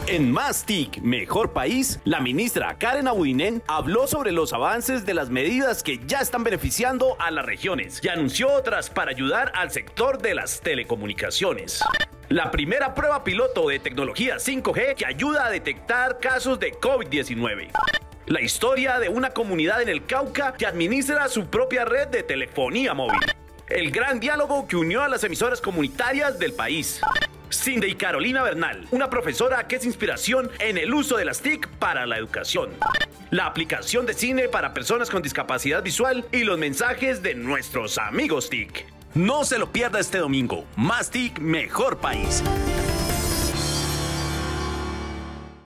En Más TIC, Mejor País, la ministra Karen Abudinen habló sobre los avances de las medidas que ya están beneficiando a las regiones y anunció otras para ayudar al sector de las telecomunicaciones. La primera prueba piloto de tecnología 5G que ayuda a detectar casos de COVID-19. La historia de una comunidad en el Cauca que administra su propia red de telefonía móvil. El gran diálogo que unió a las emisoras comunitarias del país. Cindy Carolina Bernal, una profesora que es inspiración en el uso de las TIC para la educación. La aplicación de cine para personas con discapacidad visual y los mensajes de nuestros amigos TIC. No se lo pierda este domingo. Más TIC, Mejor País.